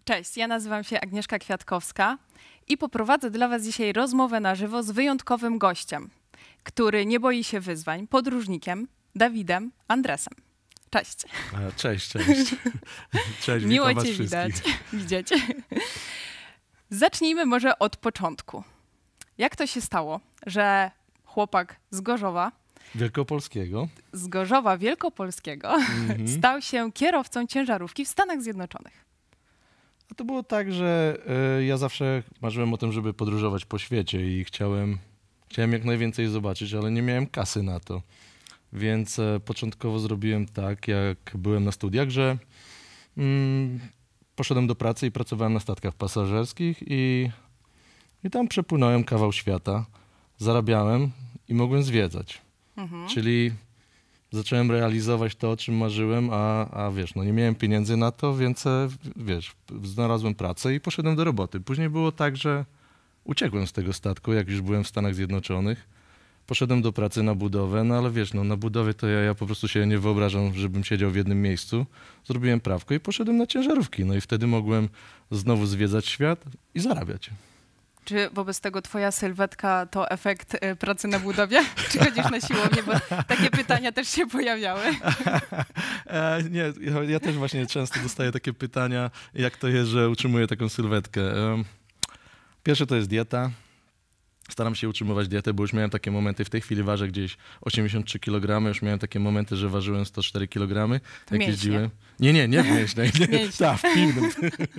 Cześć, ja nazywam się Agnieszka Kwiatkowska i poprowadzę dla Was dzisiaj rozmowę na żywo z wyjątkowym gościem, który nie boi się wyzwań, podróżnikiem Dawidem Andresem. Cześć. Cześć, cześć. Cześć, miło witam Cię was wszystkich. widzieć. Zacznijmy może od początku. Jak to się stało, że chłopak z Gorzowa Wielkopolskiego stał się kierowcą ciężarówki w Stanach Zjednoczonych? A to było tak, że ja zawsze marzyłem o tym, żeby podróżować po świecie i chciałem jak najwięcej zobaczyć, ale nie miałem kasy na to. Więc początkowo zrobiłem tak, jak byłem na studiach, że poszedłem do pracy i pracowałem na statkach pasażerskich i tam przepłynąłem kawał świata, zarabiałem i mogłem zwiedzać. Czyli zacząłem realizować to, o czym marzyłem, a wiesz, no nie miałem pieniędzy na to, więc wiesz, znalazłem pracę i poszedłem do roboty. Później było tak, że uciekłem z tego statku, jak już byłem w Stanach Zjednoczonych. Poszedłem do pracy na budowę, no ale wiesz, no na budowie to ja po prostu się nie wyobrażam, żebym siedział w jednym miejscu. Zrobiłem prawko i poszedłem na ciężarówki. No i wtedy mogłem znowu zwiedzać świat i zarabiać. Czy wobec tego twoja sylwetka to efekt pracy na budowie? Czy chodzisz na siłownię? Bo takie pytania też się pojawiały. Nie, ja też właśnie często dostaję takie pytania, jak to jest, że utrzymuję taką sylwetkę. Pierwsze to jest dieta. Staram się utrzymywać dietę, bo już miałem takie momenty, w tej chwili ważę gdzieś 83 kg, już miałem takie momenty, że ważyłem 104 kg, jak jeździłem. Nie w mięśniach, tak, w piwnym.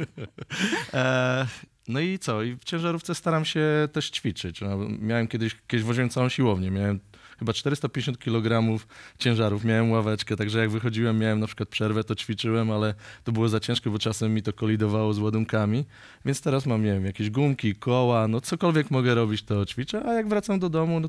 No i co? I w ciężarówce staram się też ćwiczyć. No, miałem kiedyś woziłem całą siłownię, miałem chyba 450 kg ciężarów, miałem ławeczkę, także jak wychodziłem, miałem na przykład przerwę, to ćwiczyłem, ale to było za ciężko, bo czasem mi to kolidowało z ładunkami, więc teraz mam, nie wiem, jakieś gumki, koła, no cokolwiek mogę robić, to ćwiczę, a jak wracam do domu, no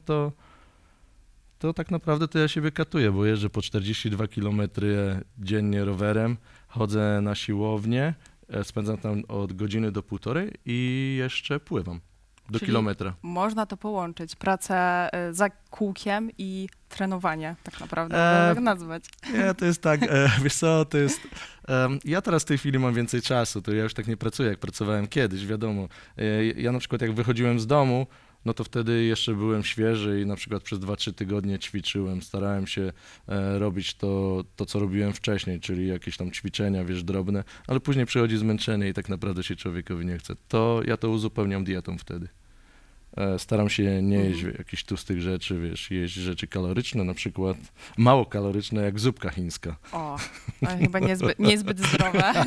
to tak naprawdę to ja siebie katuję, bo jeżdżę po 42 km dziennie rowerem, chodzę na siłownię, spędzam tam od godziny do półtorej i jeszcze pływam do kilometra. Można to połączyć, pracę za kółkiem i trenowanie, tak naprawdę, można tak nazwać. Nie, to jest tak, wiesz co, to jest, ja teraz w tej chwili mam więcej czasu, to ja już tak nie pracuję, jak pracowałem kiedyś, wiadomo. Ja na przykład jak wychodziłem z domu, no to wtedy jeszcze byłem świeży i na przykład przez 2-3 tygodnie ćwiczyłem, starałem się robić to, co robiłem wcześniej, czyli jakieś tam ćwiczenia, wiesz, drobne, ale później przychodzi zmęczenie i tak naprawdę się człowiekowi nie chce. To ja to uzupełniam dietą wtedy. Staram się nie jeść jakichś tłustych rzeczy, wiesz, jeść rzeczy kaloryczne, na przykład mało kaloryczne, jak zupka chińska. O, chyba niezbyt zdrowe.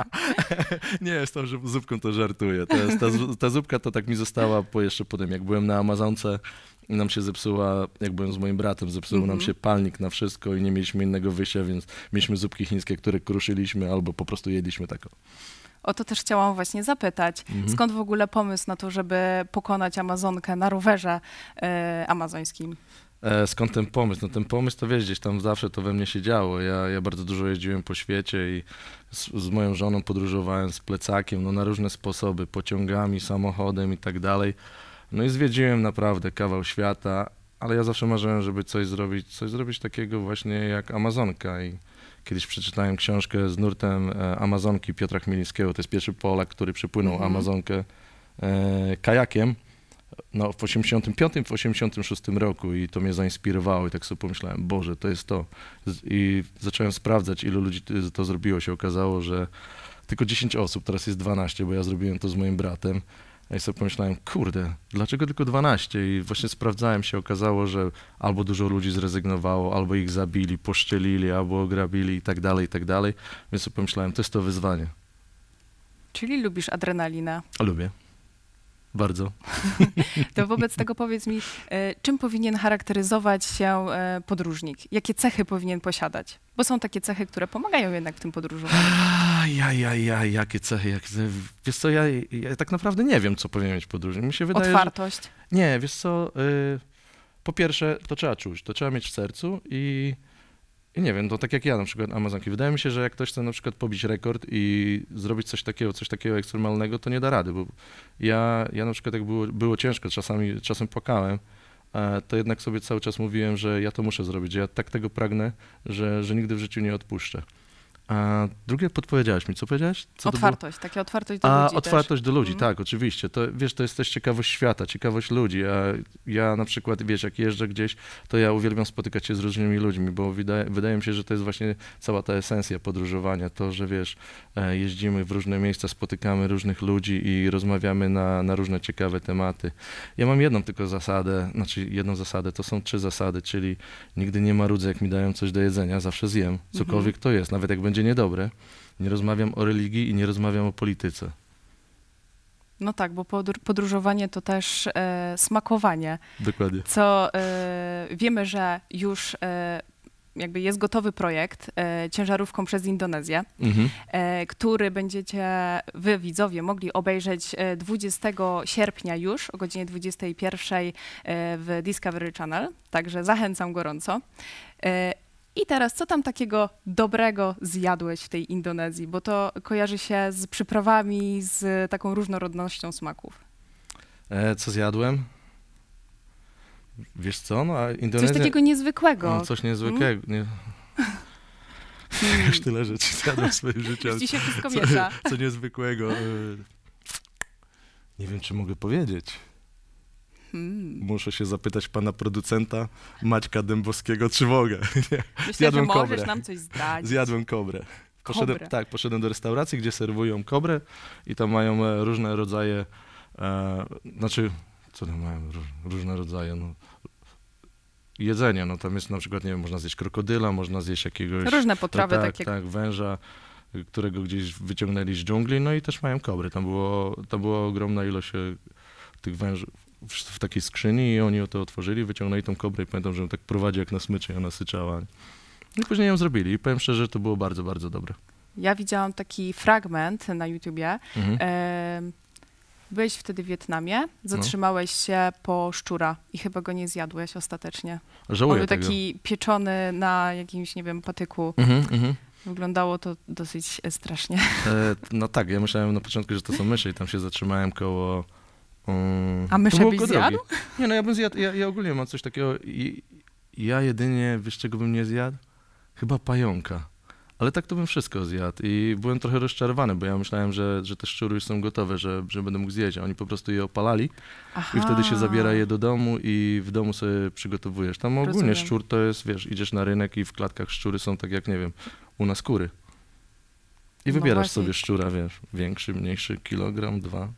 Nie, z tą zupką to żartuję. Ta zupka to tak mi została jeszcze potem, jak byłem na Amazonce, nam się zepsuła, jak byłem z moim bratem, zepsuł nam się palnik na wszystko i nie mieliśmy innego wyjścia, więc mieliśmy zupki chińskie, które kruszyliśmy albo po prostu jedliśmy tako. O to też chciałam właśnie zapytać. Skąd w ogóle pomysł na to, żeby pokonać Amazonkę na rowerze amazońskim? Skąd ten pomysł? No ten pomysł to wiesz, gdzieś tam zawsze to we mnie się działo. Ja bardzo dużo jeździłem po świecie i z moją żoną podróżowałem z plecakiem, no na różne sposoby, pociągami, samochodem i tak dalej. No i zwiedziłem naprawdę kawał świata, ale ja zawsze marzyłem, żeby coś zrobić takiego właśnie jak Amazonka i kiedyś przeczytałem książkę z nurtem Amazonki Piotra Chmielnickiego. To jest pierwszy Polak, który przepłynął Amazonkę kajakiem no, w 85, w 86 roku i to mnie zainspirowało i tak sobie pomyślałem, Boże, to jest to. I zacząłem sprawdzać, ilu ludzi to zrobiło. Się okazało, że tylko 10 osób, teraz jest 12, bo ja zrobiłem to z moim bratem. I sobie pomyślałem, kurde, dlaczego tylko 12? I właśnie sprawdzałem, się okazało, że albo dużo ludzi zrezygnowało, albo ich zabili, poszczelili, albo ograbili i tak dalej, i tak dalej. Więc sobie pomyślałem, to jest to wyzwanie. Czyli lubisz adrenalinę? Lubię. Bardzo. To wobec tego powiedz mi, czym powinien charakteryzować się podróżnik? Jakie cechy powinien posiadać? Bo są takie cechy, które pomagają jednak w tym podróżowaniu. Jakie cechy? Wiesz co, ja tak naprawdę nie wiem, co powinien mieć podróżnik. Mi się wydaje, Otwartość? Nie, wiesz co, po pierwsze, to trzeba czuć, to trzeba mieć w sercu i nie wiem, to tak jak ja na przykład Amazonki. Wydaje mi się, że jak ktoś chce na przykład pobić rekord i zrobić coś takiego ekstremalnego, to nie da rady, bo ja na przykład jak było ciężko, czasem płakałem, to jednak sobie cały czas mówiłem, że ja to muszę zrobić, że ja tak tego pragnę, że nigdy w życiu nie odpuszczę. A drugie podpowiedziałeś mi, co powiedziałeś? Co to było? Otwartość, taka otwartość do ludzi Otwartość też. do ludzi, tak, oczywiście. To, wiesz, to jest też ciekawość świata, ciekawość ludzi. Ja na przykład, wiesz, jak jeżdżę gdzieś, to ja uwielbiam spotykać się z różnymi ludźmi, bo wydaje mi się, że to jest właśnie cała ta esencja podróżowania. To, że wiesz, jeździmy w różne miejsca, spotykamy różnych ludzi i rozmawiamy na różne ciekawe tematy. Ja mam jedną tylko zasadę, to są 3 zasady, czyli nigdy nie marudzę, jak mi dają coś do jedzenia, zawsze zjem, cokolwiek to jest, nawet jak będzie niedobre. Nie rozmawiam o religii i nie rozmawiam o polityce. No tak, bo podróżowanie to też smakowanie. Dokładnie. Co wiemy, że już jakby jest gotowy projekt ciężarówką przez Indonezję, który będziecie wy, widzowie, mogli obejrzeć 20 sierpnia już o godzinie 21 w Discovery Channel, także zachęcam gorąco. I teraz, co tam takiego dobrego zjadłeś w tej Indonezji? Bo to kojarzy się z przyprawami, z taką różnorodnością smaków. Co zjadłem? Wiesz co, no a Indonezja... Coś takiego niezwykłego. No, coś niezwykłego. Nie. Już tyle rzeczy zjadłem w swoim życiu. Już ci się wszystko miesza. Co niezwykłego. Nie wiem, czy mogę powiedzieć. Muszę się zapytać pana producenta Maćka Dębowskiego, czy mogę. Myślę, że możesz nam coś zdradzić. Zjadłem kobrę. Poszedłem do restauracji, gdzie serwują kobrę i tam mają różne rodzaje, co tam mają? Różne rodzaje, no, jedzenia. No tam jest na przykład, nie wiem, można zjeść krokodyla, można zjeść jakiegoś... Różne potrawy takie. Tak, węża, którego gdzieś wyciągnęli z dżungli, no i też mają kobry. Tam była ogromna ilość tych wężów w takiej skrzyni i oni to otworzyli, wyciągnęli tą kobrę i pamiętam, że ją tak prowadzi jak na smyczy i ona syczała. I później ją zrobili i powiem szczerze, że to było bardzo, bardzo dobre. Ja widziałam taki fragment na YouTubie. Byłeś wtedy w Wietnamie, zatrzymałeś się po szczura i chyba go nie zjadłeś ostatecznie. Żałuję On był tego. taki pieczony na jakimś, nie wiem, patyku. Wyglądało to dosyć strasznie. No tak, ja myślałem na początku, że to są myszy i tam się zatrzymałem koło... A myszę byś zjadł? Nie, no ja bym zjadł, ja ogólnie mam coś takiego ja jedynie, wiesz czego bym nie zjadł? Chyba pająka. Ale tak to bym wszystko zjadł i byłem trochę rozczarowany, bo ja myślałem, że te szczury już są gotowe, że będę mógł zjeść, a oni po prostu je opalali. I wtedy się zabiera je do domu i w domu sobie przygotowujesz. Tam ogólnie szczur to jest, wiesz, idziesz na rynek i w klatkach szczury są tak jak, nie wiem, u nas kury. I wybierasz sobie szczura, wiesz, większy, mniejszy, kilogram, 2.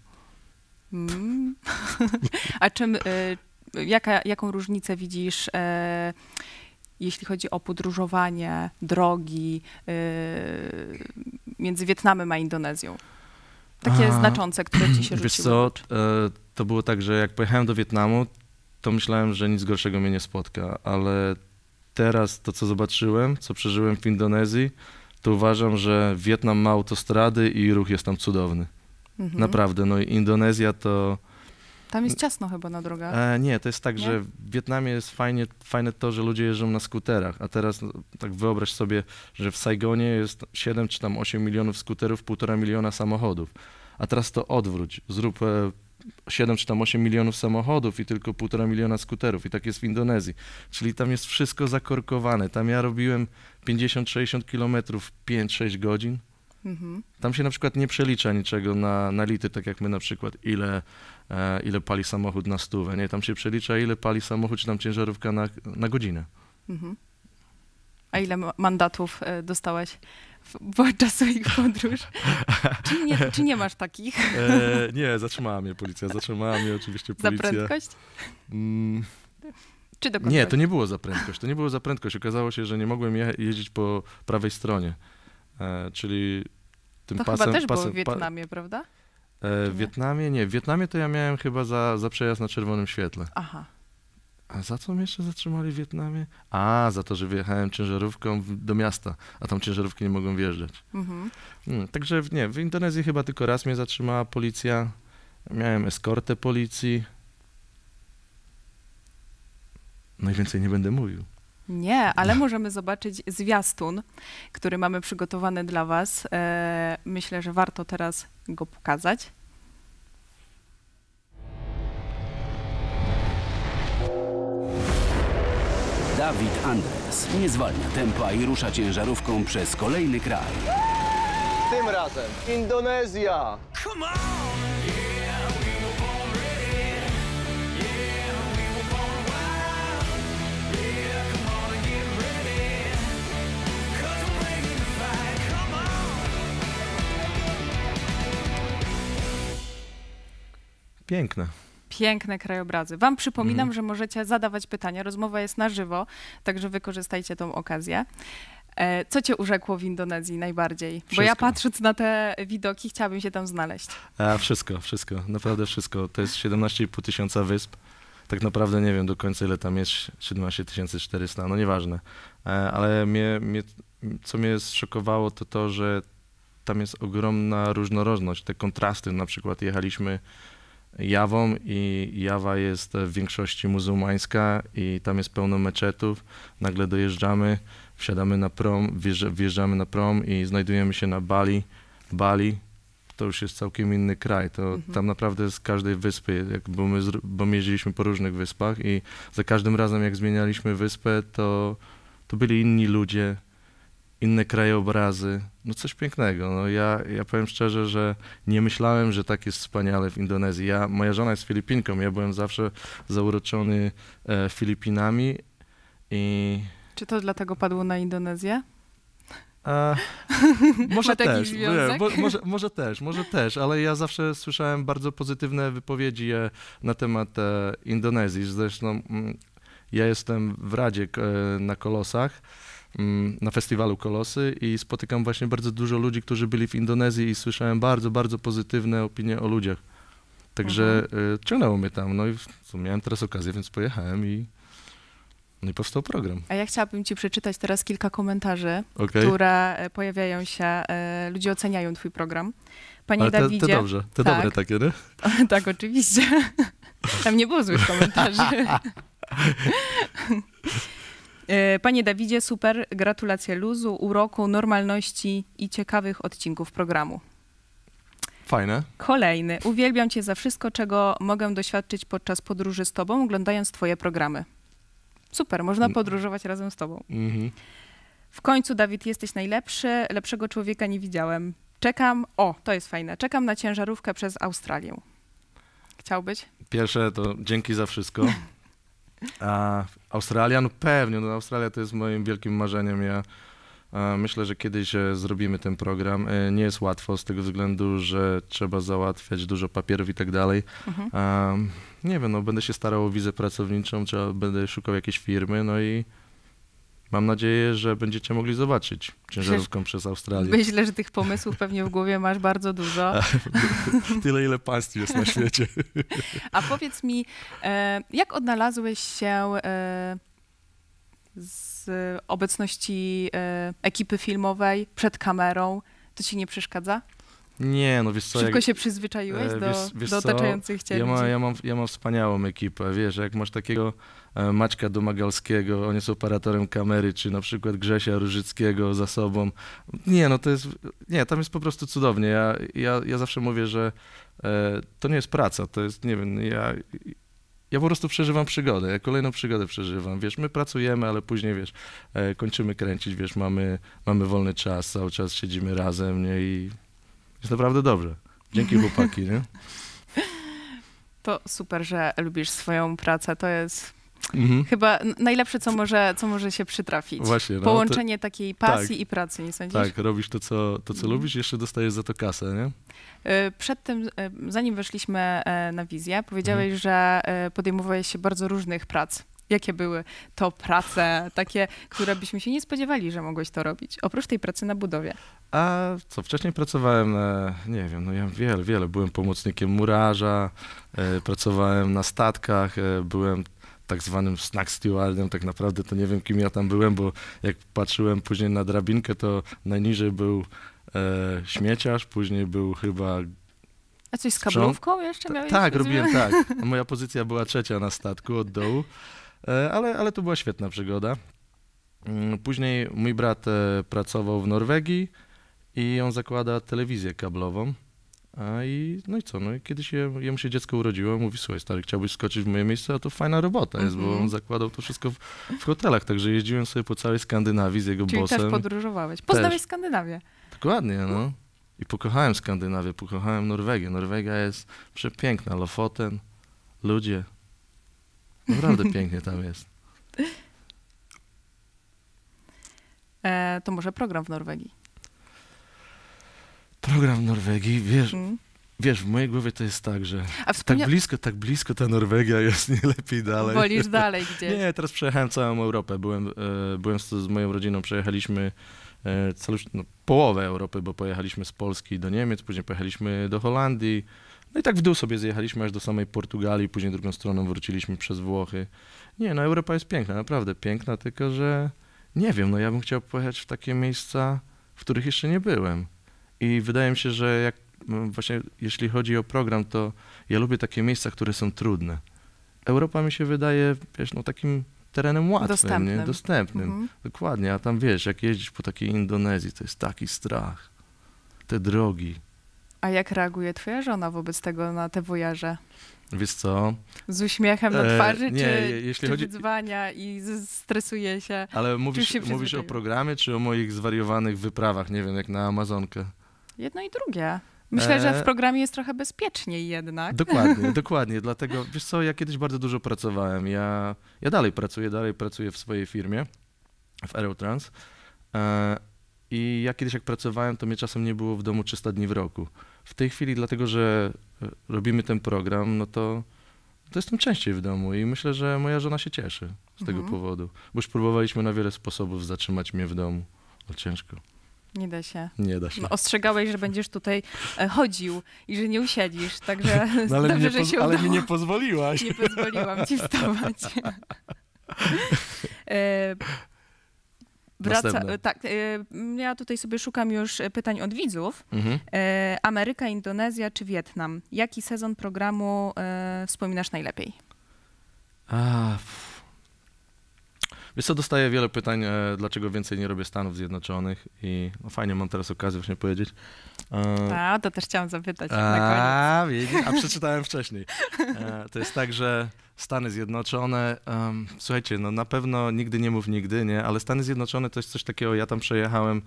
A jaką różnicę widzisz, jeśli chodzi o podróżowanie, drogi między Wietnamem a Indonezją? Takie znaczące, które ci się rzuciły. Wiesz co, to było tak, że jak pojechałem do Wietnamu, to myślałem, że nic gorszego mnie nie spotka, ale teraz to, co zobaczyłem, co przeżyłem w Indonezji, to uważam, że Wietnam ma autostrady i ruch jest tam cudowny. Naprawdę, no i Indonezja to... Tam jest ciasno chyba na drogach. Nie, to jest tak, że w Wietnamie jest fajne to, że ludzie jeżdżą na skuterach, a teraz tak wyobraź sobie, że w Saigonie jest 7 czy tam 8 milionów skuterów, 1,5 miliona samochodów, a teraz to odwróć, zrób 7 czy tam 8 milionów samochodów i tylko 1,5 miliona skuterów i tak jest w Indonezji, czyli tam jest wszystko zakorkowane, tam ja robiłem 50-60 kilometrów 5-6 godzin. Tam się na przykład nie przelicza niczego na litry, tak jak my na przykład ile pali samochód na 100, nie? Tam się przelicza ile pali samochód, czy tam ciężarówka na godzinę. A ile mandatów dostałeś podczas swoich podróż? Czy nie masz takich? Nie, zatrzymała mnie policja, oczywiście policja. Za prędkość? Czy do Nie, to nie było za prędkość, Okazało się, że nie mogłem jeździć po prawej stronie. Czyli tym to pasem... chyba też było w Wietnamie, prawda? W Wietnamie nie. W Wietnamie to ja miałem chyba za przejazd na czerwonym świetle. Aha. A za co mnie jeszcze zatrzymali w Wietnamie? Za to, że wyjechałem ciężarówką do miasta, a tam ciężarówki nie mogą wjeżdżać. Także nie, w Indonezji chyba tylko raz mnie zatrzymała policja. Miałem eskortę policji. No i więcej nie będę mówił. Nie, ale możemy zobaczyć zwiastun, który mamy przygotowany dla was. Myślę, że warto teraz go pokazać. Dawid Andres. czas. Nie zwalnia tempa i rusza ciężarówką przez kolejny kraj. Tym razem Indonezja. Piękne. Piękne krajobrazy. Wam przypominam, że możecie zadawać pytania. Rozmowa jest na żywo, także wykorzystajcie tą okazję. Co cię urzekło w Indonezji najbardziej? Bo ja patrząc na te widoki, chciałabym się tam znaleźć. Wszystko, naprawdę wszystko. To jest 17,5 tysiąca wysp. Tak naprawdę nie wiem do końca, ile tam jest, 17 400, no nieważne. Ale co mnie zszokowało, to to, że tam jest ogromna różnorodność, te kontrasty. Na przykład jechaliśmy Jawą i Jawa jest w większości muzułmańska i tam jest pełno meczetów. Nagle dojeżdżamy, wsiadamy na prom, wjeżdżamy na prom i znajdujemy się na Bali. Bali to już jest całkiem inny kraj. To tam naprawdę z każdej wyspy, bo my jeździliśmy po różnych wyspach i za każdym razem jak zmienialiśmy wyspę, to byli inni ludzie, inne krajobrazy, no coś pięknego. No ja powiem szczerze, że nie myślałem, że tak jest wspaniale w Indonezji. Moja żona jest Filipinką, ja byłem zawsze zauroczony Filipinami i... Czy to dlatego padło na Indonezję? Może też, może też, ale ja zawsze słyszałem bardzo pozytywne wypowiedzi na temat Indonezji. Zresztą ja jestem w Radzie na Kolosach, na festiwalu Kolosy i spotykam właśnie bardzo dużo ludzi, którzy byli w Indonezji i słyszałem bardzo, bardzo pozytywne opinie o ludziach. Także ciągnęło mnie tam, no i miałem teraz okazję, więc pojechałem i powstał program. A ja chciałabym ci przeczytać teraz kilka komentarzy, które pojawiają się, ludzie oceniają twój program. Panie Ale Dawidzie... to dobrze, dobre takie, nie? Tak, oczywiście. Tam nie było złych komentarzy. Panie Dawidzie, super, gratulacje luzu, uroku, normalności i ciekawych odcinków programu. Fajne. Kolejny. Uwielbiam cię za wszystko, czego mogę doświadczyć podczas podróży z tobą, oglądając twoje programy. Super, można podróżować razem z tobą. W końcu, Dawid, jesteś najlepszy, lepszego człowieka nie widziałem. To jest fajne, czekam na ciężarówkę przez Australię. Chciałbyś? Pierwsze to dzięki za wszystko. A Australia? No pewnie, no Australia to jest moim wielkim marzeniem. Ja myślę, że kiedyś zrobimy ten program. Nie jest łatwo z tego względu, że trzeba załatwiać dużo papierów i tak dalej. Nie wiem, no będę się starał o wizę pracowniczą, będę szukał jakiejś firmy, no i mam nadzieję, że będziecie mogli zobaczyć ciężarówką przez Australię. Myślę, że tych pomysłów pewnie w głowie masz bardzo dużo. Tyle, ile państw jest na świecie. A powiedz mi, jak odnalazłeś się z obecności ekipy filmowej przed kamerą? To ci nie przeszkadza? Nie, no wiesz co... Szybko się przyzwyczaiłeś do otaczających cię ludzi? Ja mam wspaniałą ekipę, wiesz, jak masz takiego Maćka Domagalskiego, on jest operatorem kamery, czy na przykład Grzesia Różyckiego za sobą. Tam jest po prostu cudownie. Ja zawsze mówię, że to nie jest praca, to jest, nie wiem, ja po prostu przeżywam przygodę, ja kolejną przygodę przeżywam, wiesz, my pracujemy, ale później, wiesz, kończymy kręcić, wiesz, mamy wolny czas, cały czas siedzimy razem, nie, i jest naprawdę dobrze. Dzięki chłopaki, nie? To super, że lubisz swoją pracę, to jest chyba najlepsze, co może się przytrafić. Właśnie, no, połączenie takiej pasji i pracy, nie sądzisz? Tak, robisz to, co lubisz, jeszcze dostajesz za to kasę, nie? Przed tym, zanim weszliśmy na wizję, powiedziałeś, że podejmowałeś się bardzo różnych prac. Jakie były to prace takie, które byśmy się nie spodziewali, że mogłeś to robić, oprócz tej pracy na budowie? A co, wcześniej pracowałem, nie wiem, no ja wiele. Byłem pomocnikiem murarza, pracowałem na statkach, byłem tak zwanym snack stewardem, tak naprawdę to nie wiem, kim ja tam byłem, bo jak patrzyłem później na drabinkę, to najniżej był śmieciarz, później był chyba... A coś z kablówką jeszcze miałeś? Tak, robiłem, tak. Moja pozycja była trzecia na statku od dołu, ale to była świetna przygoda. Później mój brat pracował w Norwegii i on zakłada telewizję kablową No i co, no i kiedyś jemu się dziecko urodziło, mówi, słuchaj stary, chciałbyś skoczyć w moje miejsce, a to fajna robota jest, bo on zakładał to wszystko w hotelach, także jeździłem sobie po całej Skandynawii z jego Czyli bossem. też podróżowałeś. Poznałeś Skandynawię. Dokładnie, no. I pokochałem Skandynawię, pokochałem Norwegię. Norwegia jest przepiękna, Lofoten, ludzie. Naprawdę pięknie tam jest. To może program w Norwegii. Program w Norwegii, wiesz, w mojej głowie to jest tak, że tak blisko ta Norwegia jest, nie lepiej dalej. Wolisz dalej gdzieś. Nie, teraz przejechałem całą Europę. Byłem z moją rodziną, przejechaliśmy połowę Europy, bo pojechaliśmy z Polski do Niemiec, później pojechaliśmy do Holandii. No i tak w dół sobie zjechaliśmy aż do samej Portugalii, później drugą stroną wróciliśmy przez Włochy. Nie, no Europa jest piękna, naprawdę piękna, tylko że nie wiem, no ja bym chciał pojechać w takie miejsca, w których jeszcze nie byłem. I wydaje mi się, że właśnie jeśli chodzi o program, to ja lubię takie miejsca, które są trudne. Europa mi się wydaje, wiesz, no takim terenem łatwym, dostępnym. Dokładnie, a tam wiesz, jak jeździsz po takiej Indonezji, to jest taki strach. Te drogi. A jak reaguje twoja żona wobec tego na te wojaże? Wiesz co? Z uśmiechem na twarzy, jeśli czy chodzi... wyzwania i stresuje się? Ale mówisz o programie, czy o moich zwariowanych wyprawach, nie wiem, jak na Amazonkę? Jedno i drugie. Myślę, że w programie jest trochę bezpieczniej jednak. Dokładnie. Dlatego, wiesz co, ja kiedyś bardzo dużo pracowałem. Ja dalej pracuję w swojej firmie, w Aerotrans. I ja kiedyś jak pracowałem, to mnie czasem nie było w domu 300 dni w roku. W tej chwili, dlatego że robimy ten program, no to jestem częściej w domu i myślę, że moja żona się cieszy z tego powodu. Bo już próbowaliśmy na wiele sposobów zatrzymać mnie w domu. No ciężko. Nie da się. Nie da się. No, ostrzegałeś, że będziesz tutaj chodził i że nie usiedzisz, także no, ale dobrze, że się udało. Ale mi nie pozwoliłaś. Nie pozwoliłam ci wstawać. Ja tutaj sobie szukam już pytań od widzów. Ameryka, Indonezja czy Wietnam? Jaki sezon programu wspominasz najlepiej? Wiesz co, dostaję wiele pytań, dlaczego więcej nie robię Stanów Zjednoczonych i no fajnie, mam teraz okazję właśnie powiedzieć. To też chciałam zapytać na koniec. A przeczytałem wcześniej. To jest tak, że Stany Zjednoczone, słuchajcie, no na pewno nigdy nie mów nigdy, nie? Ale Stany Zjednoczone to jest coś takiego, ja tam przejechałem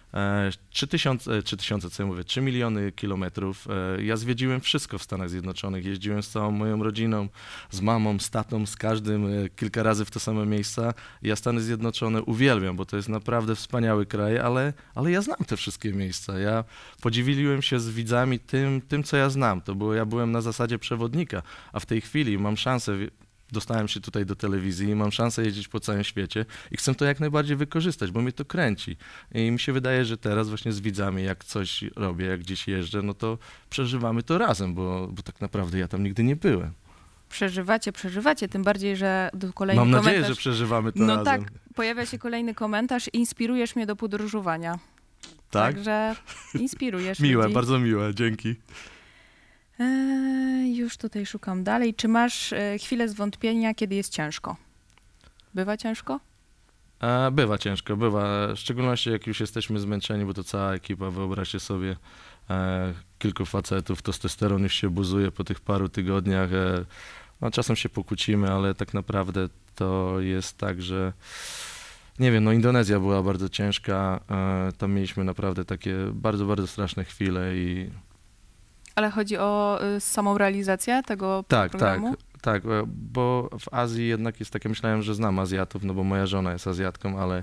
3 miliony kilometrów. Ja zwiedziłem wszystko w Stanach Zjednoczonych. Jeździłem z całą moją rodziną, z mamą, z tatą, z każdym kilka razy w te same miejsca. Ja Stany Zjednoczone uwielbiam, bo to jest naprawdę wspaniały kraj, ale ja znam te wszystkie miejsca. Ja podzieliłem się z widzami tym, co ja znam. Ja byłem na zasadzie przewodnika, a w tej chwili mam szansę. Dostałem się tutaj do telewizji i mam szansę jeździć po całym świecie i chcę to jak najbardziej wykorzystać, bo mnie to kręci. I mi się wydaje, że teraz właśnie z widzami, jak coś robię, jak gdzieś jeżdżę, no to przeżywamy to razem, bo tak naprawdę ja tam nigdy nie byłem. Przeżywacie, tym bardziej, że kolejny komentarz... Mam nadzieję, że przeżywamy to razem. No tak, pojawia się kolejny komentarz, inspirujesz mnie do podróżowania. Tak? Także inspirujesz Miłe, ludzi. bardzo miłe, dzięki. Już tutaj szukam dalej. Czy masz chwilę zwątpienia, kiedy jest ciężko? Bywa ciężko? Bywa ciężko, bywa. W szczególności jak już jesteśmy zmęczeni, bo to cała ekipa, wyobraźcie sobie, kilku facetów, testosteron już się buzuje po tych paru tygodniach. No, czasem się pokłócimy, ale tak naprawdę to jest tak, że nie wiem, no Indonezja była bardzo ciężka. Tam mieliśmy naprawdę takie bardzo, bardzo straszne chwile i... Ale chodzi o samą realizację tego programu? Tak, bo w Azji jednak jest takie, myślałem, że znam Azjatów, no bo moja żona jest Azjatką, ale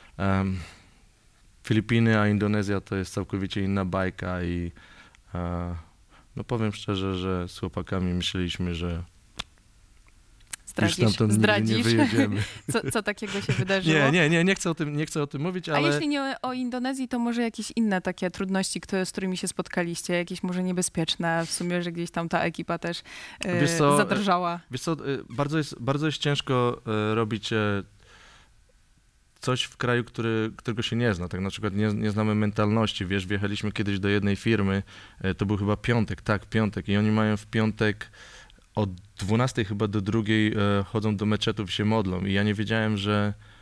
Filipiny, a Indonezja to jest całkowicie inna bajka i no powiem szczerze, że z chłopakami myśleliśmy, że już stamtąd nigdy nie wyjedziemy. Co takiego się wydarzyło? Nie chcę o tym mówić, ale... A jeśli nie o Indonezji, to może jakieś inne takie trudności, z którymi się spotkaliście, jakieś może niebezpieczne w sumie, że gdzieś tam ta ekipa też zadrżała. Wiesz co, bardzo jest ciężko robić coś w kraju, którego się nie zna. Tak na przykład nie znamy mentalności, wiesz, wjechaliśmy kiedyś do jednej firmy, to był chyba piątek i oni mają w piątek od 12 chyba do 2 chodzą do meczetów i się modlą i ja nie wiedziałem, że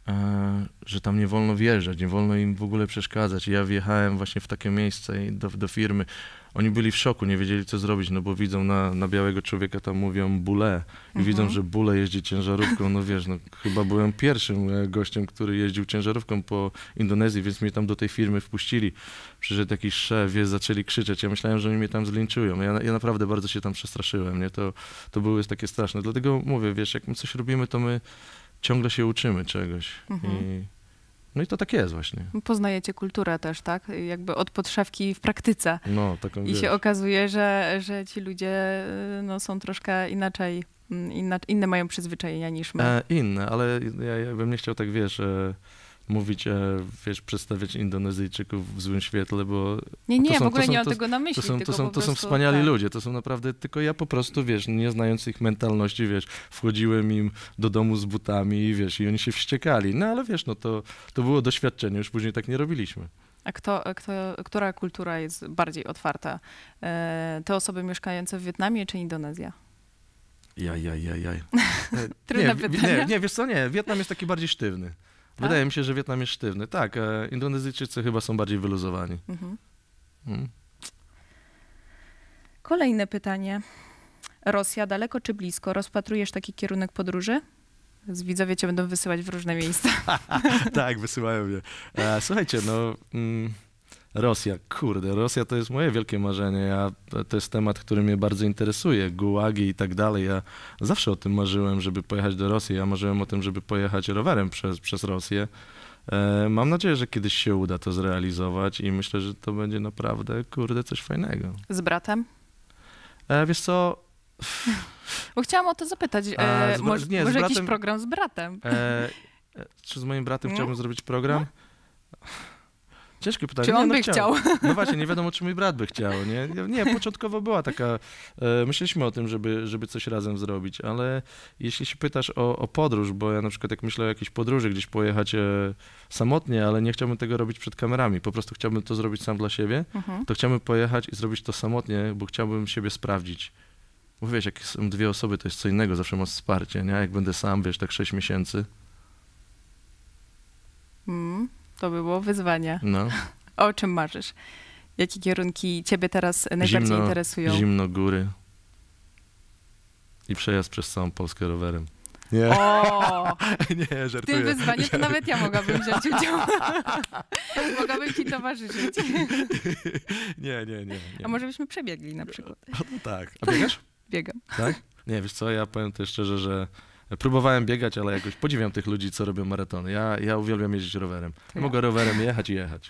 że tam nie wolno wjeżdżać, nie wolno im w ogóle przeszkadzać. I ja wjechałem właśnie w takie miejsce do firmy. Oni byli w szoku, nie wiedzieli co zrobić, no bo widzą na białego człowieka, tam mówią bule i widzą, że bule jeździ ciężarówką. No wiesz, no chyba byłem pierwszym gościem, który jeździł ciężarówką po Indonezji, więc mnie tam do tej firmy wpuścili. Przyszedł jakiś szef, zaczęli krzyczeć. Ja myślałem, że oni mnie tam zlinczują. Ja naprawdę bardzo się tam przestraszyłem, nie? To było takie straszne. Dlatego mówię, wiesz, jak my coś robimy, to my ciągle się uczymy czegoś. No i to tak jest właśnie. Poznajecie kulturę też, tak? Jakby od podszewki w praktyce. No, taką I się okazuje, że ci ludzie no, są troszkę inaczej, inne mają przyzwyczajenia niż my. Inne, ale ja bym nie chciał tak, wiesz, mówić, wiesz, przedstawiać Indonezyjczyków w złym świetle, bo... Nie, w ogóle nie mam tego na myśli. To są wspaniali ludzie, to są naprawdę, tylko ja po prostu, wiesz, nie znając ich mentalności, wiesz, wchodziłem im do domu z butami i wiesz, i oni się wściekali, no ale wiesz, no to było doświadczenie, już później tak nie robiliśmy. A która kultura jest bardziej otwarta? Te osoby mieszkające w Wietnamie czy Indonezja? Jaj. Trudne pytanie. Nie, wiesz co, nie, Wietnam jest taki bardziej sztywny. Wydaje mi się, że Wietnam jest sztywny. Tak, Indonezyjczycy chyba są bardziej wyluzowani. Kolejne pytanie. Rosja daleko czy blisko? Rozpatrujesz taki kierunek podróży? Widzowie cię będą wysyłać w różne miejsca. Tak, wysyłają mnie. Słuchajcie, no... Rosja to jest moje wielkie marzenie. To jest temat, który mnie bardzo interesuje. Gułagi i tak dalej. Ja zawsze o tym marzyłem, żeby pojechać do Rosji. Ja marzyłem o tym, żeby pojechać rowerem przez Rosję. Mam nadzieję, że kiedyś się uda to zrealizować i myślę, że to będzie naprawdę, coś fajnego. Z bratem? Wiesz co? Bo chciałam o to zapytać. Może bratem, jakiś program z bratem? Czy z moim bratem chciałbym zrobić program? No. Ciężkie pytanie. Czy on by chciał? No właśnie, nie wiadomo, czy mój brat by chciał, nie? Nie, początkowo była taka, myśleliśmy o tym, żeby coś razem zrobić, ale jeśli się pytasz o podróż, bo ja na przykład jak myślę o jakiejś podróży, gdzieś pojechać samotnie, ale nie chciałbym tego robić przed kamerami, po prostu chciałbym to zrobić sam dla siebie, to chciałbym pojechać i zrobić to samotnie, bo chciałbym siebie sprawdzić. Bo wiesz, jak są dwie osoby, to jest co innego, zawsze masz wsparcie, nie? Jak będę sam, wiesz, tak 6 miesięcy. To było wyzwanie. No. O czym marzysz? Jakie kierunki ciebie teraz najbardziej interesują? Zimno, góry. I przejazd przez całą Polskę rowerem. Nie. O! Nie, żartuję. W tym wyzwaniu to nawet ja mogłabym wziąć udział. Mogłabym ci towarzyszyć. Nie. A może byśmy przebiegli na przykład? No tak. A biegasz? Biegam. Tak? Nie, wiesz co, ja powiem też szczerze, że próbowałem biegać, ale jakoś podziwiam tych ludzi, co robią maratony. Ja uwielbiam jeździć rowerem. Mogę rowerem jechać i jechać.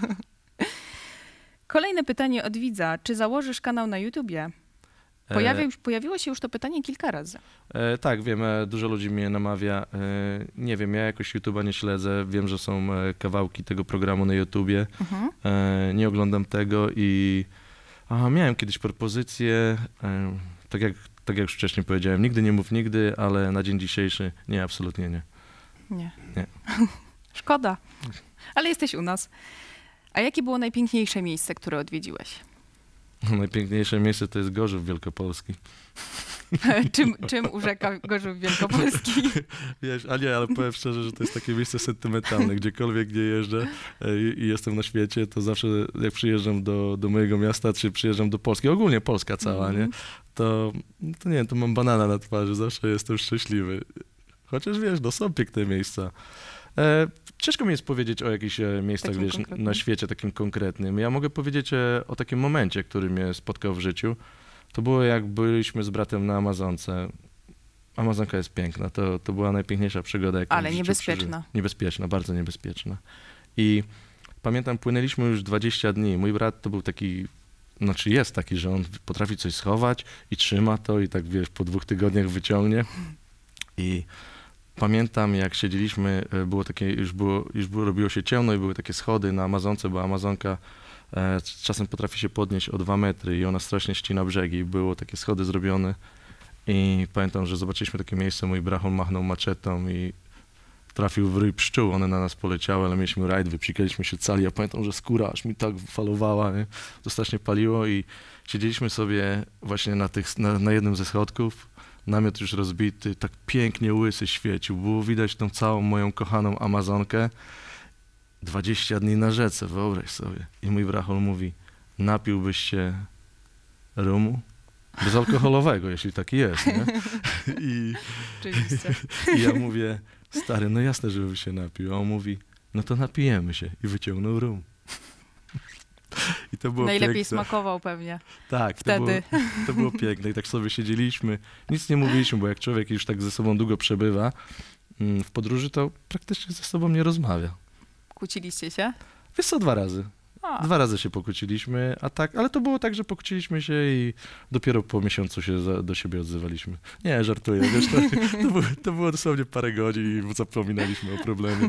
Kolejne pytanie od widza. Czy założysz kanał na YouTubie? Pojawiło się już to pytanie kilka razy. Tak, wiem, dużo ludzi mnie namawia. Nie wiem, ja jakoś YouTube'a nie śledzę. Wiem, że są kawałki tego programu na YouTubie. Nie oglądam tego i miałem kiedyś propozycję, tak jak już wcześniej powiedziałem, nigdy nie mów nigdy, ale na dzień dzisiejszy nie, absolutnie nie. Nie. Szkoda, ale jesteś u nas. A jakie było najpiękniejsze miejsce, które odwiedziłeś? Najpiękniejsze miejsce to jest Gorzów Wielkopolski. Czym urzeka Gorzów Wielkopolski? Wiesz, ale powiem szczerze, że to jest takie miejsce sentymentalne. Gdziekolwiek nie jeżdżę i jestem na świecie, to zawsze jak przyjeżdżam do mojego miasta, czy przyjeżdżam do Polski, ogólnie Polska cała, nie? To nie wiem, to mam banana na twarzy, zawsze jestem szczęśliwy. Chociaż wiesz, są piękne miejsca. Ciężko mi jest powiedzieć o jakichś miejscach, takim wiesz, konkretnym. na świecie takim konkretnym. Ja mogę powiedzieć o takim momencie, który mnie spotkał w życiu. To było jak byliśmy z bratem na Amazonce. Amazonka jest piękna, to była najpiękniejsza przygoda, jaką Ale w życiu niebezpieczna. przeżyłem. Niebezpieczna, bardzo niebezpieczna. I pamiętam, płynęliśmy już 20 dni. Mój brat to był taki, jest taki, że on potrafi coś schować i trzyma to i tak, wiesz, po 2 tygodniach wyciągnie. I pamiętam, jak siedzieliśmy, było takie, robiło się ciemno i były takie schody na Amazonce, bo Amazonka czasem potrafi się podnieść o 2 metry i ona strasznie ścina brzegi. Było takie schody zrobione i pamiętam, że zobaczyliśmy takie miejsce, mój brachon machnął maczetą i trafił w ryj pszczół, one na nas poleciały, ale mieliśmy rajd, wypsikaliśmy się cali. Ja pamiętam, że skóra aż mi tak falowała, nie? To strasznie paliło i siedzieliśmy sobie właśnie na jednym ze schodków. namiot już rozbity, tak pięknie łysy świecił, było widać tą całą moją kochaną Amazonkę. 20 dni na rzece, wyobraź sobie. I mój brachol mówi, napiłbyś się rumu? Bezalkoholowego, jeśli taki jest, nie? Oczywiście. I ja mówię, stary, no jasne, żeby się napił. A on mówi, no to napijemy się. I wyciągnął rum. I to było Najlepiej piękne. smakował pewnie. Tak, wtedy. To było piękne. I tak sobie siedzieliśmy, nic nie mówiliśmy, bo jak człowiek już tak ze sobą długo przebywa w podróży, to praktycznie ze sobą nie rozmawia. Kłóciliście się? Wiesz co, 2 razy. A, 2 razy się pokłóciliśmy, a tak, ale to było tak, że pokłóciliśmy się i dopiero po miesiącu się do siebie odzywaliśmy. Nie, żartuję, wiesz, to było dosłownie parę godzin i zapominaliśmy o problemie.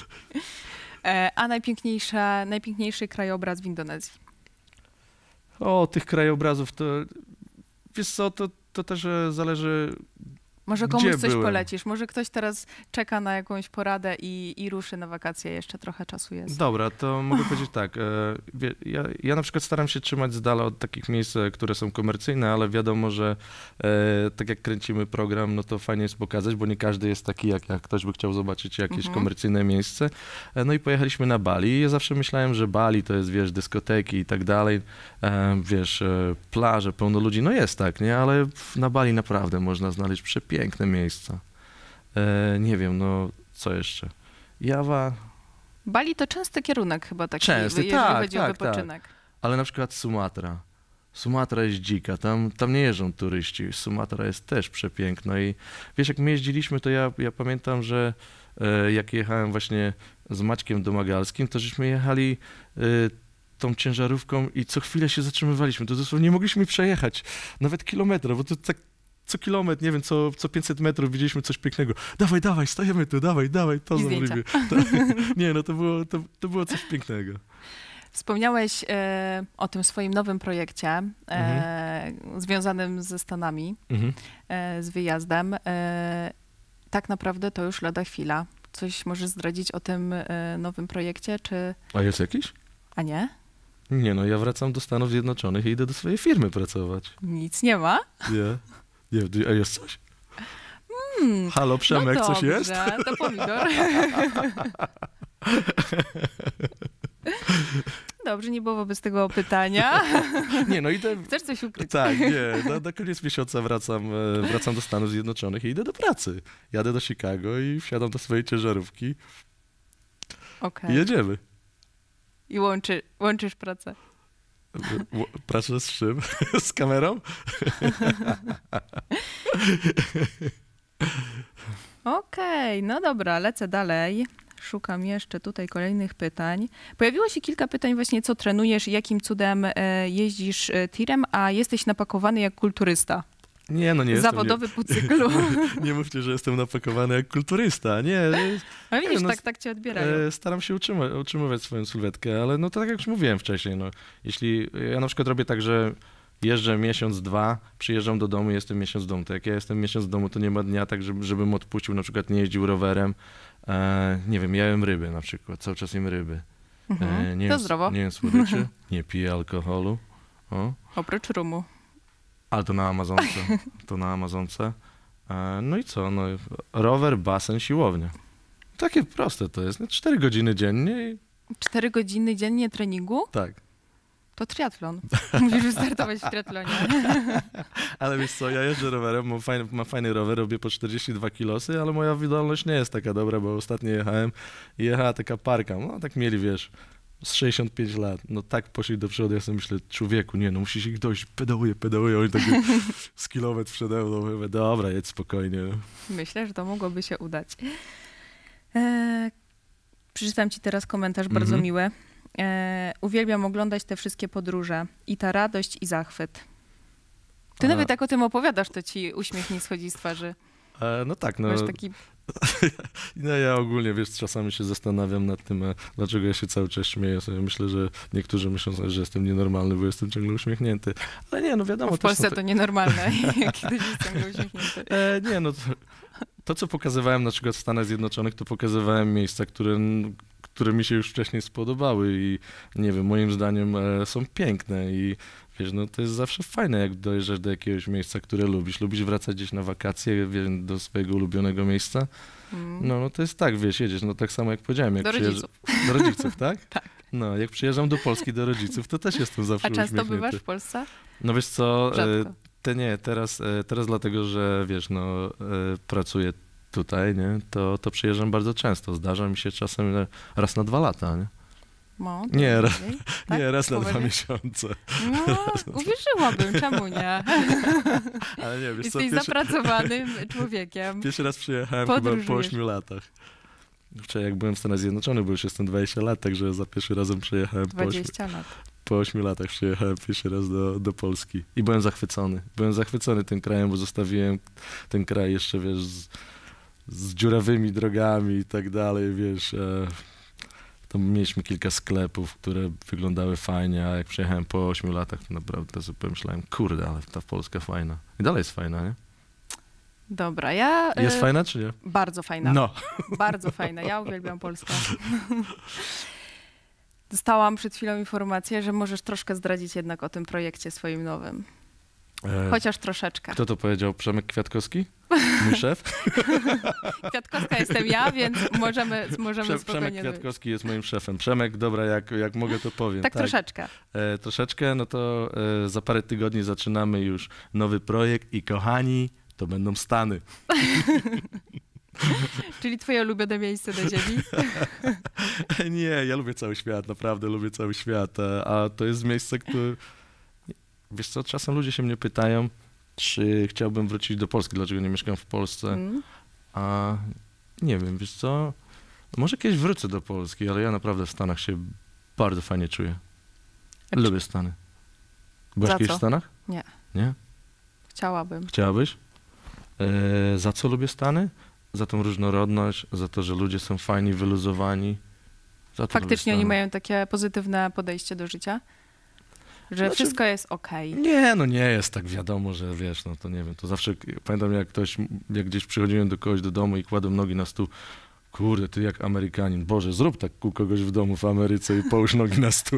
a najpiękniejszy krajobraz w Indonezji? O, tych krajobrazów to, wiesz co, to też zależy, Może komuś gdzie coś byłem. polecisz? Może ktoś teraz czeka na jakąś poradę i ruszy na wakacje, jeszcze trochę czasu jest. Dobra, to mogę powiedzieć tak. Ja na przykład staram się trzymać z dala od takich miejsc, które są komercyjne, ale wiadomo, że tak jak kręcimy program, no to fajnie jest pokazać, bo nie każdy jest taki, jak ktoś by chciał zobaczyć jakieś komercyjne miejsce. No i pojechaliśmy na Bali i ja zawsze myślałem, że Bali to jest, wiesz, dyskoteki i tak dalej, wiesz, plaże, pełno ludzi. No jest tak, nie? Ale na Bali naprawdę można znaleźć przepiękne miejsca. Nie wiem, no co jeszcze? Jawa, Bali to częsty kierunek chyba taki, Częsty, jeżeli tak, chodzi o tak, wypoczynek. ale na przykład Sumatra. Sumatra jest dzika, tam nie jeżdżą turyści. Sumatra jest też przepiękna i wiesz, jak my jeździliśmy, to ja pamiętam, że jak jechałem właśnie z Maćkiem Domagalskim, to żeśmy jechali tą ciężarówką i co chwilę się zatrzymywaliśmy. To dosłownie nie mogliśmy przejechać nawet kilometra, bo to tak co kilometr, nie wiem, co 500 metrów widzieliśmy coś pięknego. Dawaj, stajemy tu, dawaj, to I zamówimy. Nie, no to było coś pięknego. Wspomniałeś o tym swoim nowym projekcie związanym ze Stanami, z wyjazdem. Tak naprawdę to już lada chwila. Coś możesz zdradzić o tym nowym projekcie, czy... A jest jakiś? A nie? Nie, no ja wracam do Stanów Zjednoczonych i idę do swojej firmy pracować. Nic nie ma? Nie, a jest coś? Halo, Przemek, no coś jest? Dobrze, to pomidor. Dobrze, nie było wobec tego pytania. Nie, no idę... Chcesz coś ukryć? Tak, nie, na koniec miesiąca wracam do Stanów Zjednoczonych i idę do pracy. Jadę do Chicago i wsiadam do swojej ciężarówki Okej. i jedziemy. I łączysz pracę. Pracę z czym? Z kamerą? Okej, no dobra, lecę dalej. Szukam jeszcze tutaj kolejnych pytań. Pojawiło się kilka pytań właśnie, co trenujesz i jakim cudem jeździsz tirem, a jesteś napakowany jak kulturysta. Nie, no nie jestem. Zawodowy po cyklu. Nie mówcie, że jestem napakowany jak kulturysta. Nie. Ale widzisz, no, tak cię odbierają. Staram się utrzymywać swoją sylwetkę, ale no to tak jak już mówiłem wcześniej, no, jeśli ja na przykład robię tak, że jeżdżę miesiąc, 2, przyjeżdżam do domu, jestem miesiąc w domu. To jak ja jestem miesiąc w domu, to nie ma dnia tak, żebym odpuścił, na przykład nie jeździł rowerem. Nie wiem, ja jem ryby na przykład, cały czas jem ryby. Nie To jem, zdrowo. Nie jem słodyczy, nie piję alkoholu. Oprócz rumu. Ale to na Amazonce. No i co, no, rower, basen, siłownia. Takie proste to jest, 4 godziny dziennie i 4 godziny dziennie treningu? tak. To triatlon. Musisz wystartować w triatlonie. Ale wiesz co, ja jeżdżę rowerem, mam fajny rower, robię po 42 kilosy, ale moja wydolność nie jest taka dobra, bo ostatnio jechałem i jechała taka parka, no tak mieli, wiesz, z 65 lat, no tak poszli do przodu, ja sobie myślę, człowieku, nie, no musisz ich dojść, pedałuję, oni tak z kilometr przede mną, mówię, dobra, jedź spokojnie. Myślę, że to mogłoby się udać. Przeczytam ci teraz komentarz bardzo miły. Uwielbiam oglądać te wszystkie podróże i ta radość i zachwyt. Ty nawet jak o tym opowiadasz, to ci uśmiech nie schodzi z twarzy. No tak, no. Masz taki... No ja ogólnie, wiesz, czasami się zastanawiam nad tym, dlaczego ja się cały czas śmieję. Sobie myślę, że niektórzy myślą, że jestem nienormalny, bo jestem ciągle uśmiechnięty. Ale nie, no wiadomo. W Polsce to nienormalne, kiedy jest ciągle uśmiechnięty. Nie, no to co pokazywałem na przykład w Stanach Zjednoczonych, to pokazywałem miejsca, które mi się już wcześniej spodobały i nie wiem, moim zdaniem są piękne i wiesz, no to jest zawsze fajne, jak dojeżdżasz do jakiegoś miejsca, które lubisz. Lubisz wracać gdzieś na wakacje, wiesz, do swojego ulubionego miejsca? No to jest tak, wiesz, jedziesz, no tak samo jak powiedziałem. Jak Do rodziców. Do rodziców, tak? Tak. No, jak przyjeżdżam do Polski do rodziców, to też jestem zawsze A często uśmiechnięty. bywasz w Polsce? No wiesz co, Rzadko. teraz dlatego, że wiesz, no pracuję tutaj, nie, to przyjeżdżam bardzo często. Zdarza mi się czasem raz na 2 lata, nie? No, to Nie, bardziej. Tak? Nie, raz na 2 Poważnie? miesiące. No, uwierzyłabym, czemu nie? Ale nie, wiesz co, Jesteś zapracowanym człowiekiem. pierwszy raz przyjechałem chyba po Podróżujesz. 8 latach. Wczoraj jak byłem w Stanach Zjednoczonych, bo już jestem 20 lat, także za pierwszy razem przyjechałem po 20 lat. 8 latach przyjechałem pierwszy raz do Polski i byłem zachwycony. Byłem zachwycony tym krajem, bo zostawiłem ten kraj jeszcze, wiesz, z dziurawymi drogami i tak dalej, wiesz. Tam mieliśmy kilka sklepów, które wyglądały fajnie, a jak przyjechałem po 8 latach, to naprawdę sobie myślałem, kurde, ale ta Polska fajna. I dalej jest fajna, nie? Dobra, ja... Jest fajna, czy nie? Bardzo fajna. No. Bardzo fajna. Ja uwielbiam Polskę. Dostałam przed chwilą informację, że możesz troszkę zdradzić jednak o tym projekcie swoim nowym. Chociaż troszeczkę. Kto to powiedział? Przemek Kwiatkowski? Mój szef? Kwiatkowska jestem ja, więc możemy Przemek spokojnie... Kwiatkowski jest moim szefem. Przemek, dobra, jak mogę, to powiem. Tak troszeczkę. Troszeczkę, no to za parę tygodni zaczynamy już nowy projekt i kochani, to będą Stany. Czyli twoje ulubione miejsce na ziemi? Nie, ja lubię cały świat, naprawdę lubię cały świat, a to jest miejsce, które... Wiesz co, czasem ludzie się mnie pytają, czy chciałbym wrócić do Polski, dlaczego nie mieszkam w Polsce, a nie wiem, wiesz co, może kiedyś wrócę do Polski, ale ja naprawdę w Stanach się bardzo fajnie czuję. Lubię Stany. Byłaś Za kiedyś co? w Stanach? Nie. Nie? Chciałabym. Chciałabyś? Za co lubię Stany? Za tą różnorodność, za to, że ludzie są fajni, wyluzowani. Za to Faktycznie lubię oni Stany. mają takie pozytywne podejście do życia? Że Znaczy- wszystko jest okej. Nie, no nie jest tak, wiadomo, że wiesz, no to nie wiem, to zawsze pamiętam jak gdzieś przychodziłem do kogoś do domu i kładłem nogi na stół, kurde, ty jak Amerykanin, Boże, zrób tak u kogoś w domu w Ameryce i połóż nogi na stół.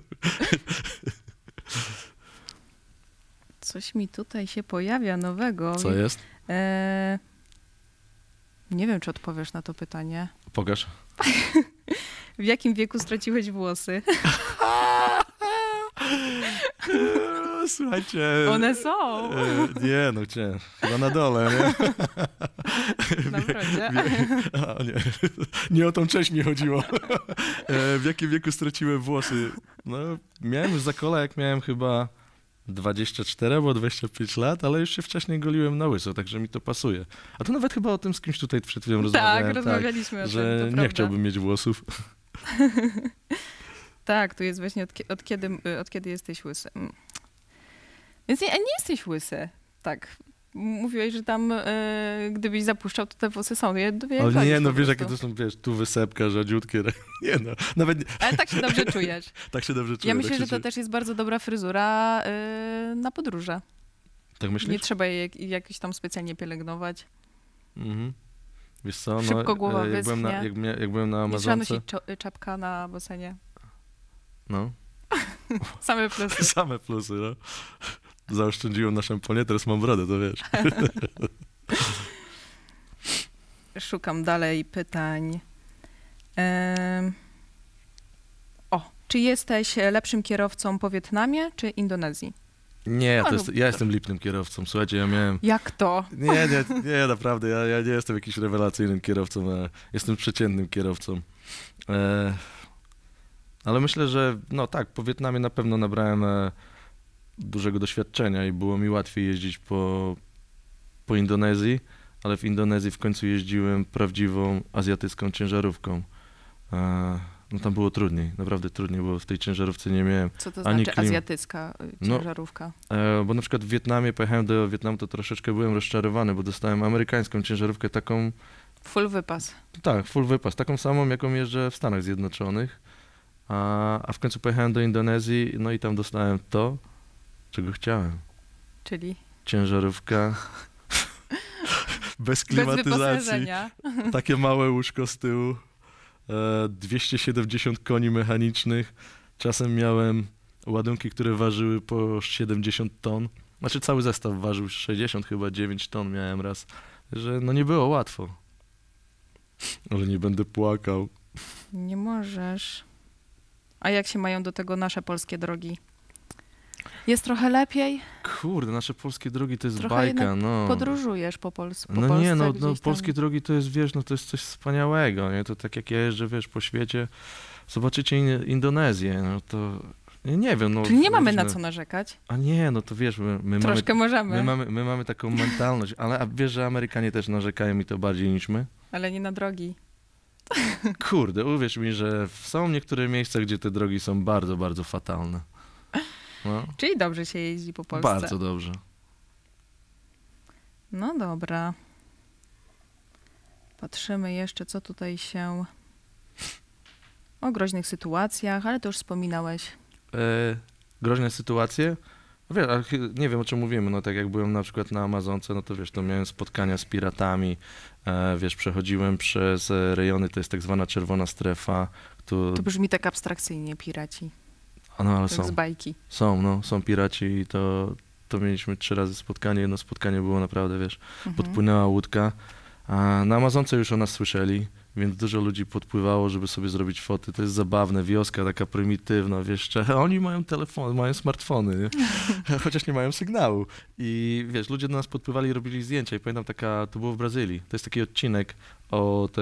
Coś mi tutaj się pojawia nowego. Co jest? Nie wiem, czy odpowiesz na to pytanie. Pokaż. W jakim wieku straciłeś włosy? Słuchajcie. One są. Nie, no gdzie? Chyba na dole, nie? Naprawdę. Nie o tą cześć mi chodziło. W jakim wieku straciłem włosy? No, miałem już zakola, jak miałem chyba 24 albo 25 lat, ale już się wcześniej goliłem na łyso, także mi to pasuje. A to nawet chyba o tym z kimś tutaj przed chwilą rozmawiałem. Tak, rozmawialiśmy o tym, że to nie prawda. chciałbym mieć włosów. Tak, tu jest właśnie od kiedy jesteś łysy. Więc nie jesteś łysy. Tak. Mówiłeś, że tam gdybyś zapuszczał, to te włosy są. Ale nie, no wiesz, jakie to są, wiesz, tu wysepka, rzadziutkie. Nie no, nawet nie. Ale tak się dobrze czujesz. Tak się dobrze czuję. Ja myślę, tak się że to czuję. też jest bardzo dobra fryzura na podróże. Tak myślisz? Nie trzeba jej jakoś tam specjalnie pielęgnować. Mhm. Wiesz co, no, Szybko głowa jak byłem na, wyschnie. jak byłem na Nie trzeba Amazonce, nosić czapka na basenie. no, Same plusy. same plusy, no. Zaoszczędziłem na szamponie, teraz mam brodę, to wiesz. Szukam dalej pytań. Czy jesteś lepszym kierowcą po Wietnamie czy Indonezji? Nie, No, ja jestem lipnym kierowcą, słuchajcie, ja miałem... Jak to? Nie, naprawdę, ja nie jestem jakimś rewelacyjnym kierowcą, jestem przeciętnym kierowcą. Ale myślę, że no tak, po Wietnamie na pewno nabrałem dużego doświadczenia i było mi łatwiej jeździć po Indonezji, ale w Indonezji w końcu jeździłem prawdziwą azjatycką ciężarówką. No tam było trudniej, naprawdę trudniej, bo w tej ciężarówce nie miałem Co to ani znaczy azjatycka ciężarówka? Bo na przykład w Wietnamie, pojechałem do Wietnamu, to troszeczkę byłem rozczarowany, bo dostałem amerykańską ciężarówkę taką, Full wypas. tak, full wypas, taką samą, jaką jeżdżę w Stanach Zjednoczonych, a w końcu pojechałem do Indonezji, no i tam dostałem to, czego chciałem. Czyli Ciężarówka bez bez klimatyzacji, wyposażenia. takie małe łóżko z tyłu, 270 koni mechanicznych. Czasem miałem ładunki, które ważyły po 70 ton. Znaczy cały zestaw ważył 60 chyba, 9 ton miałem raz. Że no nie było łatwo. Ale nie będę płakał. Nie możesz. A jak się mają do tego nasze polskie drogi? Jest trochę lepiej? Kurde, nasze polskie drogi to jest Trochę bajka, jednak no. Podróżujesz po Polsce. No nie, no gdzieś tam. polskie drogi to jest, wiesz, no to jest coś wspaniałego, nie? To tak jak ja jeżdżę, wiesz, po świecie, zobaczycie Indonezję, no to nie wiem, no. Czyli nie mamy na weźmy- co narzekać? A nie, no to wiesz, my Troszkę możemy, my mamy taką mentalność, ale a wiesz, że Amerykanie też narzekają i to bardziej niż my? ale nie na drogi. Kurde, uwierz mi, że są niektóre miejsca, gdzie te drogi są bardzo, bardzo fatalne. No, Czyli dobrze się jeździ po Polsce. bardzo dobrze. No dobra. Patrzymy jeszcze, co tutaj się... O groźnych sytuacjach, ale to już wspominałeś. Groźne sytuacje? Wiesz, ale nie wiem, o czym mówimy, no tak jak byłem na przykład na Amazonce, no to wiesz, to miałem spotkania z piratami, wiesz, przechodziłem przez rejony, to jest tak zwana czerwona strefa, To brzmi tak abstrakcyjnie, piraci. no ale Tak z bajki. są piraci i to mieliśmy 3 razy spotkanie, jedno spotkanie było naprawdę, wiesz, Mhm. podpłynęła łódka, a na Amazonce już o nas słyszeli, więc dużo ludzi podpływało, żeby sobie zrobić foty. To jest zabawne, wioska taka prymitywna, wiesz, a oni mają telefony, mają smartfony, nie? Chociaż nie mają sygnału. I wiesz, ludzie do nas podpływali i robili zdjęcia i pamiętam to było w Brazylii, to jest taki odcinek od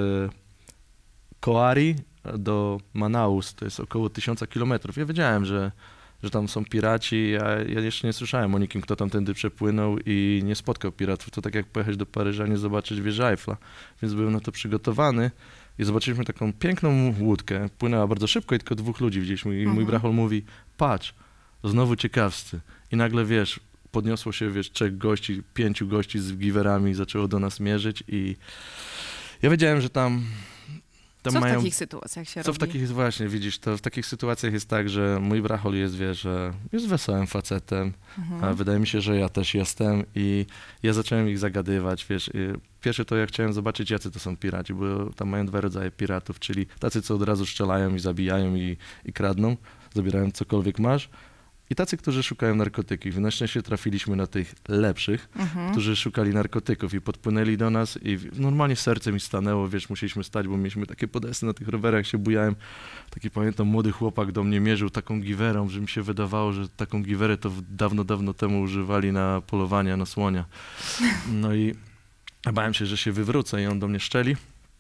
Coari do Manaus, to jest około 1000 kilometrów. Ja wiedziałem, że tam są piraci, ja jeszcze nie słyszałem o nikim, kto tamtędy przepłynął i nie spotkał piratów. To tak jak pojechać do Paryża, nie zobaczyć wieży Eiffla. Więc byłem na to przygotowany i zobaczyliśmy taką piękną łódkę. Płynęła bardzo szybko i tylko 2 ludzi widzieliśmy. I mój brachol mówi, patrz, znowu ciekawscy. I nagle, wiesz, podniosło się, wiesz, 3 gości, 5 gości z giwerami zaczęło do nas mierzyć i ja wiedziałem, że tam Co mają... w takich sytuacjach się Co robi? w takich, właśnie, widzisz, to w takich sytuacjach jest tak, że mój brachol jest, wiesz, jest wesołym facetem, a wydaje mi się, że ja też jestem i ja zacząłem ich zagadywać, wiesz. Pierwsze to ja chciałem zobaczyć, jacy to są piraci, bo tam mają 2 rodzaje piratów, czyli tacy, co od razu strzelają i zabijają i kradną, zabierają cokolwiek masz. I tacy, którzy szukają narkotyków. I na szczęście trafiliśmy na tych lepszych, którzy szukali narkotyków i podpłynęli do nas i normalnie serce mi stanęło, wiesz, musieliśmy stać, bo mieliśmy takie podesty na tych rowerach, się bujałem. Taki pamiętam, młody chłopak do mnie mierzył taką giwerą, że mi się wydawało, że taką giwerę to dawno, dawno temu używali na polowania na słonia. No i bałem się, że się wywrócę i on do mnie szczeli.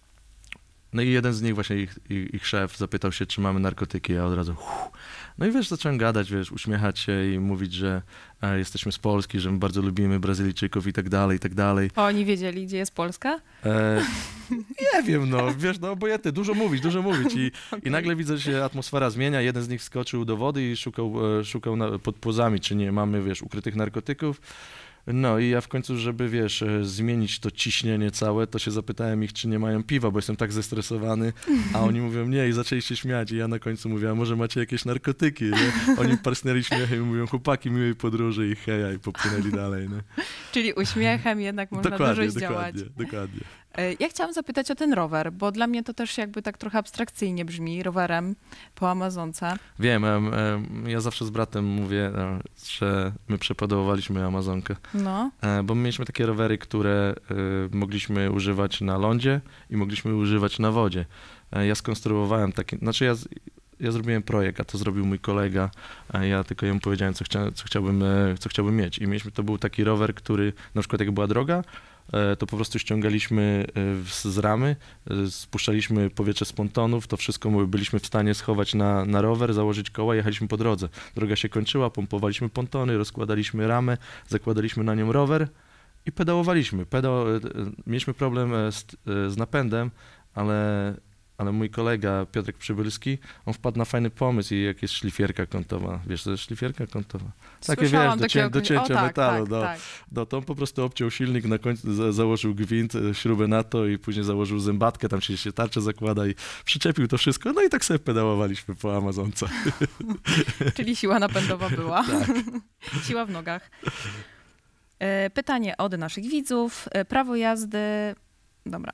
No i jeden z nich, właśnie ich szef, zapytał się, czy mamy narkotyki, ja od razu No i wiesz, zacząłem gadać, wiesz, uśmiechać się i mówić, że jesteśmy z Polski, że my bardzo lubimy Brazylijczyków i tak dalej, i tak dalej. A oni wiedzieli, gdzie jest Polska? Nie wiem, no, wiesz, no obojętnie, dużo mówić i nagle widzę, że się atmosfera zmienia, jeden z nich skoczył do wody i szukał pod płozami, czy nie mamy, wiesz, ukrytych narkotyków. No i ja w końcu, żeby, wiesz, zmienić to ciśnienie całe, to się zapytałem ich, czy nie mają piwa, bo jestem tak zestresowany, a oni mówią nie i zaczęli się śmiać i ja na końcu mówię, a może macie jakieś narkotyki, nie? Oni parsnęli śmiechem i mówią, chłopaki, miłej podróży i heja i popłynęli dalej, nie? Czyli uśmiechem jednak można dużo zdziałać. Dokładnie. Ja chciałam zapytać o ten rower, bo dla mnie to też jakby tak trochę abstrakcyjnie brzmi, rowerem po Amazonce. Wiem, ja zawsze z bratem mówię, że my przepodobowaliśmy Amazonkę, No. bo my mieliśmy takie rowery, które mogliśmy używać na lądzie i mogliśmy używać na wodzie. Ja skonstruowałem takie, znaczy ja zrobiłem projekt, a to zrobił mój kolega, a ja tylko jemu powiedziałem, co chciałbym mieć. I to był taki rower, który na przykład jak była droga, to po prostu ściągaliśmy z ramy, spuszczaliśmy powietrze z pontonów, to wszystko byliśmy w stanie schować na rower, założyć koła, jechaliśmy po drodze. Droga się kończyła, pompowaliśmy pontony, rozkładaliśmy ramę, zakładaliśmy na nią rower i pedałowaliśmy. Mieliśmy problem z napędem, ale mój kolega Piotrek Przybylski, on wpadł na fajny pomysł i jak jest szlifierka kątowa. Wiesz, to jest szlifierka kątowa? Takie, wiesz, do cięcia metalu. Tak. To on po prostu obciął silnik, na końcu założył gwint, śrubę na to i później założył zębatkę, tam się tarczę zakłada i przyczepił to wszystko. No i tak sobie pedałowaliśmy po Amazonce. Czyli siła napędowa była. Tak. Siła w nogach. Pytanie od naszych widzów. Prawo jazdy... Dobra.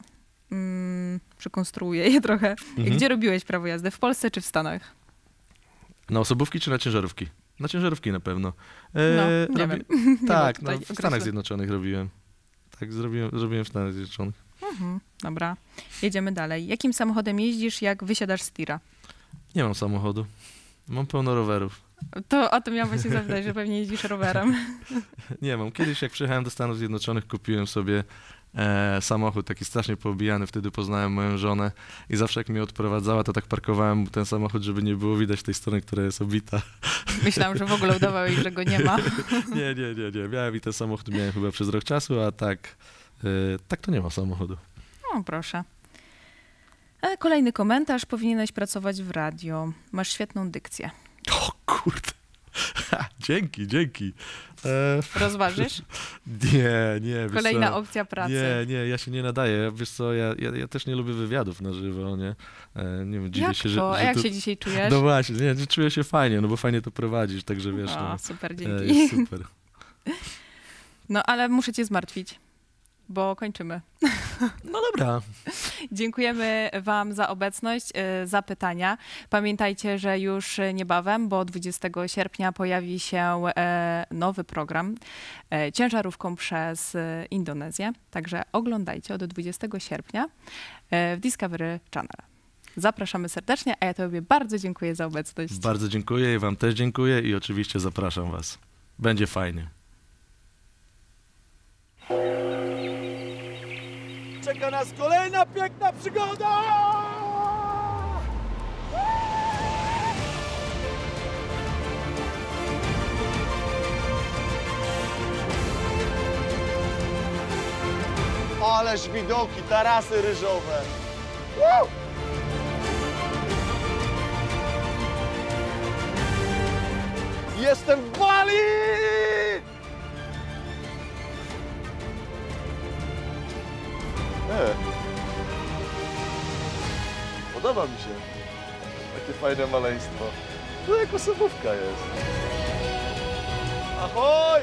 Przekonstruuję je trochę. Gdzie robiłeś prawo jazdy? W Polsce czy w Stanach? Na osobówki czy na ciężarówki? Na ciężarówki na pewno. Nie wiem. Tak, Nie ma w tutaj Stanach Zjednoczonych robiłem. Tak, zrobiłem w Stanach Zjednoczonych. Dobra, jedziemy dalej. Jakim samochodem jeździsz, jak wysiadasz z tira? Nie mam samochodu. Mam pełno rowerów. To o tym miałam właśnie zapytać, że pewnie jeździsz rowerem. Nie mam. Kiedyś jak przyjechałem do Stanów Zjednoczonych, kupiłem sobie samochód taki strasznie poobijany. Wtedy poznałem moją żonę i zawsze jak mnie odprowadzała, to tak parkowałem ten samochód, żeby nie było widać tej strony, która jest obita. Myślałam, że w ogóle udawałeś, że go nie ma. Nie. Miałem i ten samochód miałem chyba przez rok czasu, a tak to nie mam samochodu. O, proszę. Kolejny komentarz. Powinieneś pracować w radio. Masz świetną dykcję. O kurde. Dzięki. Rozważysz? Nie. Kolejna opcja pracy. Nie, ja się nie nadaję. Wiesz co, ja też nie lubię wywiadów na żywo, nie? Nie wiem, dziwię Jak się, to? że A jak to... się dzisiaj czujesz? No właśnie, nie, czuję się fajnie, no bo fajnie to prowadzisz, także wiesz, O, super, dzięki. jest super. No, ale muszę cię zmartwić, bo kończymy. No dobra. Dziękujemy wam za obecność, za pytania. Pamiętajcie, że już niebawem, bo 20 sierpnia pojawi się nowy program ciężarówką przez Indonezję. Także oglądajcie od 20 sierpnia w Discovery Channel. Zapraszamy serdecznie, a ja tobie bardzo dziękuję za obecność. Bardzo dziękuję i wam też dziękuję i oczywiście zapraszam was. Będzie fajnie. Czeka nas kolejna piękna przygoda! Ależ widoki, tarasy ryżowe. Woo! Jestem w Bali! Podoba mi się. Takie fajne maleństwo. To jak osobówka jest. Ahoj!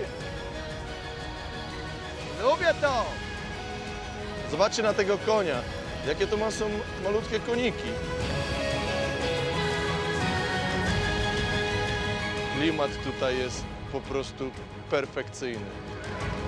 Lubię to! Zobaczcie na tego konia. Jakie to są malutkie koniki. Klimat tutaj jest po prostu perfekcyjny.